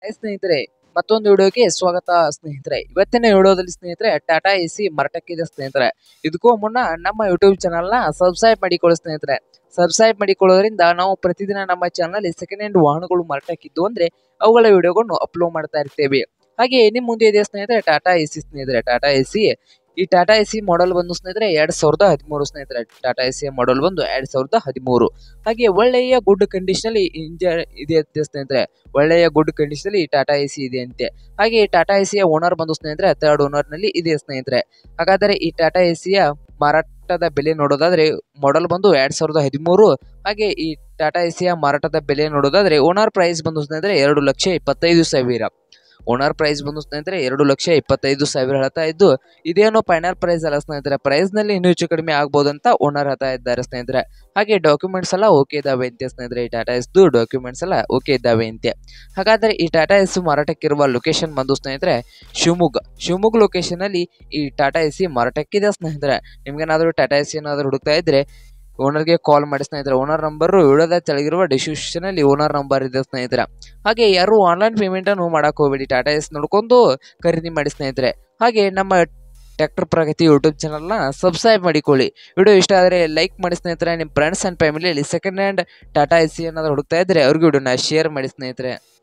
ಸ್ನೇಹಿತರೆ, ಮತ್ತೊಂದು ವಿಡಿಯೋಗೆ ಸ್ವಾಗತ ಸ್ನೇಹಿತರೆ. ಇವತ್ತಿನ ವಿಡಿಯೋದಲ್ಲಿ ಸ್ನೇಹಿತರೆ ಟಾಟಾ ಎಸಿ ಮಾರಾಟಕ್ಕಿದೆ ಸ್ನೇಹಿತರೆ. ಇದಕ್ಕೂ ಮುನ್ನ ನಮ್ಮ ಯೂಟ್ಯೂಬ್ ಚಾನಲ್ನ ಸಬ್ಸ್ಕ್ರೈಬ್ ಮಾಡಿಕೊಳ್ಳಿ ಸ್ನೇಹಿತರೆ. ಸಬ್ಸ್ಕ್ರೈಬ್ ಮಾಡಿಕೊಳ್ಳೋದ್ರಿಂದ ನಾವು ಪ್ರತಿದಿನ ನಮ್ಮ ಚಾನಲ್ ಸೆಕೆಂಡ್ ಹ್ಯಾಂಡ್ ವಾಹನಗಳು ಮಾರಾಟಕ್ಕಿದ್ದು ಅಂದ್ರೆ ಅವುಗಳ ವಿಡಿಯೋಗಳನ್ನು ಅಪ್ಲೋಡ್ ಮಾಡ್ತಾ ಇರ್ತೇವೆ. ಹಾಗೆ ನಿಮ್ಮ ಮುಂದೆ ಇದೆ ಸ್ನೇಹಿತರೆ ಟಾಟಾ ಎಸಿ ಸ್ನೇಹಿತರೆ. ಟಾಟಾ ಎಸಿ ಈ ಟಾಟಾ ಎಸಿ ಮಾಡೆಲ್ ಬಂದು ಸ್ನೇಹಿತರೆ 2013 ಸ್ನೇಹಿತರೆ. ಟಾಟಾ ಎಸಿ ಮಾಡೆಲ್ ಬಂದು 2013. ಹಾಗೆ ಒಳ್ಳೆಯ ಗುಡ್ ಕಂಡೀಷನ್ ಅಲ್ಲಿ ಇಂಜಿನ್ ಇದೆ ಅಂತೆ ಸ್ನೇಹಿತರೆ. ಒಳ್ಳೆಯ ಗುಡ್ ಕಂಡೀಷನ್ ಅಲ್ಲಿ ಟಾಟಾ ಎಸಿ ಇದೆ ಅಂತೆ. ಹಾಗೆ ಈ ಟಾಟಾ ಎಸಿಯ ಓನರ್ ಬಂದು ಸ್ನೇಹಿತರೆ ಥರ್ಡ್ ಓನರ್ ನಲ್ಲಿ ಇದೆ ಸ್ನೇಹಿತರೆ. ಹಾಗಾದರೆ ಈ ಟಾಟಾ ಎಸಿಯ ಮಾರಾಟದ ಬೆಲೆ ನೋಡೋದಾದ್ರೆ ಮಾಡೆಲ್ ಬಂದು 2013. ಹಾಗೆ ಈ ಟಾಟಾ ಎಸಿಯ ಮಾರಾಟದ ಬೆಲೆ ನೋಡೋದಾದ್ರೆ ಓನರ್ ಪ್ರೈಸ್ ಬಂದು ಸ್ನೇಹಿತರೆ 2,25,000. ಓನರ್ ಪ್ರೈಸ್ ಬಂದು ಸ್ನೇಹಿತರೆ 2,25,000 ಹೇಳ್ತಾ ಇದ್ದು, ಇದೇನೋ ಫೈನಲ್ ಪ್ರೈಸ್ ಅಲ್ಲ ಸ್ನೇಹಿತರೆ. ಪ್ರೈಸ್ ನಲ್ಲಿ ಇನ್ನೂ ಹೆಚ್ಚು ಕಡಿಮೆ ಆಗ್ಬೋದು ಅಂತ ಓನರ್ ಹೇಳ್ತಾ ಇದ್ದಾರೆ ಸ್ನೇಹಿತರೆ. ಹಾಗೆ ಡಾಕ್ಯುಮೆಂಟ್ಸ್ ಎಲ್ಲ ಓಕೆ ಇದಾವೆ ಅಂತೆ ಸ್ನೇಹಿತರೆ. ಈ ಟಾಟಾ ಎಸ್ ಡಾಕ್ಯುಮೆಂಟ್ಸ್ ಎಲ್ಲ ಓಕೆ ಇದ್ದಾವೆ ಅಂತೆ. ಹಾಗಾದ್ರೆ ಈ ಟಾಟಾ ಎಸ್ ಮಾರಾಟಕ್ಕಿರುವ ಲೊಕೇಶನ್ ಬಂದು ಸ್ನೇಹಿತರೆ ಶಿವಮೊಗ್ಗ ಲೊಕೇಶನ್ ಅಲ್ಲಿ ಈ ಟಾಟಾ ಎಸಿ ಮಾರಾಟಕ್ಕಿದೆ ಸ್ನೇಹಿತರೆ. ನಿಮ್ಗೇನಾದ್ರೂ ಟಾಟಾ ಎಸಿ ಏನಾದ್ರು ಹುಡುಕ್ತಾ ಇದ್ರೆ ಓನರ್ಗೆ ಕಾಲ್ ಮಾಡಿ ಸ್ನೇಹಿತರೆ. ಓನರ್ ನಂಬರ್ ವಿಡಿಯೋದ ಕೆಳಗಿರುವ ಡಿಸ್ಕ್ರಿಪ್ಷನ್ ಅಲ್ಲಿ ಓನರ್ ನಂಬರ್ ಇದೆ ಸ್ನೇಹಿತರೆ. ಹಾಗೆ ಯಾರು ಆನ್ಲೈನ್ ಪೇಮೆಂಟ್ ಅನ್ನು ಮಾಡಕ್ ಹೋಗಬೇಡಿ. ಟಾಟಾ ಎಸ್ ನೋಡ್ಕೊಂಡು ಖರೀದಿ ಮಾಡಿ ಸ್ನೇಹಿತರೆ. ಹಾಗೆ ನಮ್ಮ ಟ್ರ್ಯಾಕ್ಟರ್ ಪ್ರಗತಿ ಯೂಟ್ಯೂಬ್ ಚಾನಲ್ನ ಸಬ್ಸ್ಕ್ರೈಬ್ ಮಾಡಿಕೊಳ್ಳಿ. ವಿಡಿಯೋ ಇಷ್ಟ ಆದರೆ ಲೈಕ್ ಮಾಡಿ ಸ್ನೇಹಿತರೆ. ನಿಮ್ಮ ಫ್ರೆಂಡ್ಸ್ ಅಂಡ್ ಫ್ಯಾಮಿಲಿಯಲ್ಲಿ ಸೆಕೆಂಡ್ ಹ್ಯಾಂಡ್ ಟಾಟಾ ಎಸಿ ಏನಾದ್ರು ಹುಡುಕ್ತಾ ಇದ್ರೆ ಅವ್ರಿಗೆ ವಿಡಿಯೋನ ಶೇರ್ ಮಾಡಿ ಸ್ನೇಹಿತರೆ.